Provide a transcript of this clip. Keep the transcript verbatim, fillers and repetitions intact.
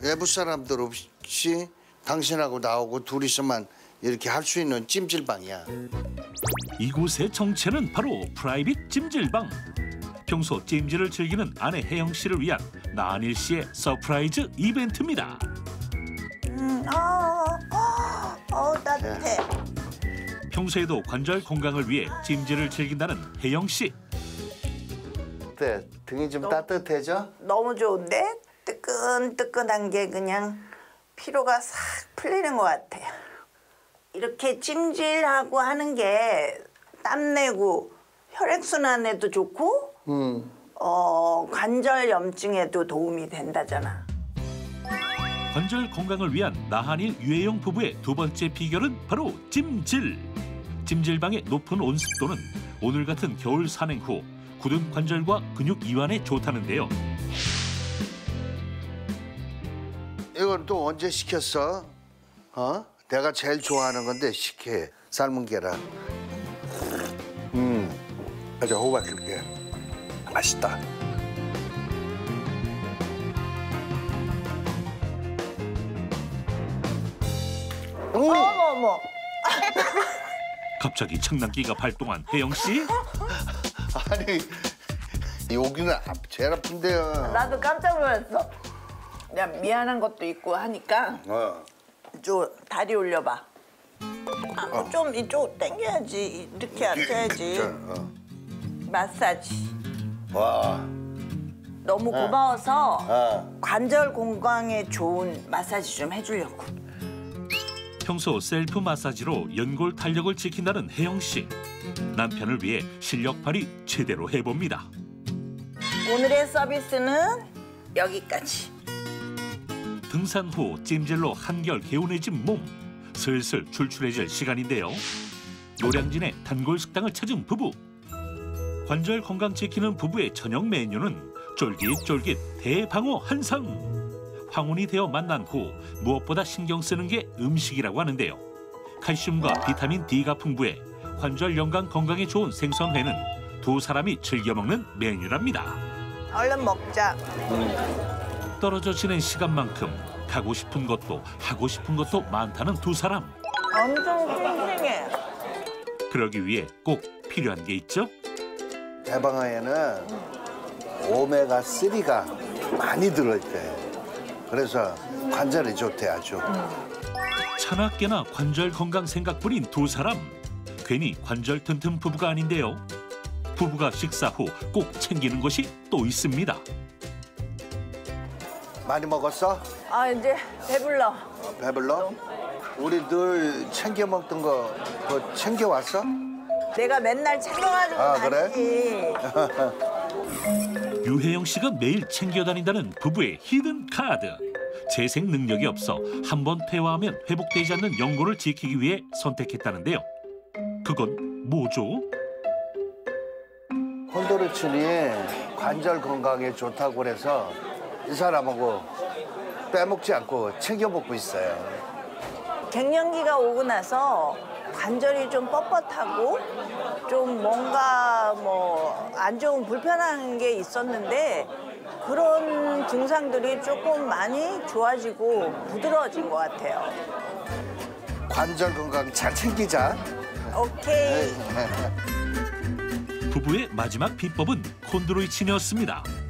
외부 사람들 없이 당신하고 나오고 둘이서만 이렇게 할 수 있는 찜질방이야. 이곳의 정체는 바로 프라이빗 찜질방. 평소 찜질을 즐기는 아내 혜영 씨를 위한 나한일 씨의 서프라이즈 이벤트입니다. 음, 어, 어, 어, 따뜻해. 평소에도 관절 건강을 위해 찜질을 즐긴다는 혜영 씨. 어때? 등이 좀 너무, 따뜻해져? 너무 좋은데? 뜨끈뜨끈한 게 그냥 피로가 싹 풀리는 것 같아요. 이렇게 찜질하고 하는 게 땀내고 혈액순환에도 좋고 음. 어, 관절 염증에도 도움이 된다잖아. 관절 건강을 위한 나한일 유혜영 부부의 두 번째 비결은 바로 찜질. 찜질방의 높은 온습도는 오늘 같은 겨울 산행 후 굳은 관절과 근육 이완에 좋다는데요. 이건 또 언제 시켰어? 어? 내가 제일 좋아하는 건데 식혜, 삶은 계란. 음, 가자 호박 줄게. 맛있다. 음! 어머 어머. 갑자기 장난기가 발동한 혜영 씨. 아니 여기는 제일 아픈데요. 나도 깜짝 놀랐어. 내가 미안한 것도 있고 하니까 어. 좀 다리 올려봐. 아, 뭐 좀 이쪽 당겨야지. 이렇게 앉아야지. 어. 마사지. 와. 너무 고마워서 어. 관절 건강에 좋은 마사지 좀 해주려고. 평소 셀프 마사지로 연골 탄력을 지킨다는 혜영 씨. 남편을 위해 실력 발휘 제대로 해봅니다. 오늘의 서비스는 여기까지. 등산 후 찜질로 한결 개운해진 몸. 슬슬 출출해질 시간인데요. 노량진의 단골 식당을 찾은 부부. 관절 건강 지키는 부부의 저녁 메뉴는 쫄깃쫄깃 대방어 한상. 황혼이 되어 만난 후 무엇보다 신경 쓰는 게 음식이라고 하는데요. 칼슘과 비타민 D가 풍부해 관절 연관 건강에 좋은 생선회는 두 사람이 즐겨 먹는 메뉴랍니다. 얼른 먹자. 떨어져 지낸 시간만큼 가고 싶은 것도 하고 싶은 것도 많다는 두 사람. 엄청 싱싱해. 그러기 위해 꼭 필요한 게 있죠. 대방어에는 오메가삼가 많이 들어있대. 그래서 관절에 좋대 아주. 차나깨나 관절 건강 생각뿐인 두 사람. 괜히 관절 튼튼 부부가 아닌데요. 부부가 식사 후 꼭 챙기는 것이 또 있습니다. 많이 먹었어? 아 이제 배불러. 배불러? 우리 늘 챙겨 먹던 거 그거 챙겨 왔어? 내가 맨날 챙겨가지고 아, 그래? 다니지. 유혜영 씨가 매일 챙겨 다닌다는 부부의 히든 카드. 재생 능력이 없어 한 번 퇴화하면 회복되지 않는 연골을 지키기 위해 선택했다는데요. 그건 뭐죠? 콘도르친이 관절 건강에 좋다고 그래서 이 사람하고 빼먹지 않고 챙겨 먹고 있어요. 갱년기가 오고 나서 관절이 좀 뻣뻣하고 좀 뭔가 뭐 안 좋은 불편한 게 있었는데 그런 증상들이 조금 많이 좋아지고 부드러워진 것 같아요. 관절 건강 잘 챙기자. 오케이. 부부의 마지막 비법은 콘드로이친이었습니다.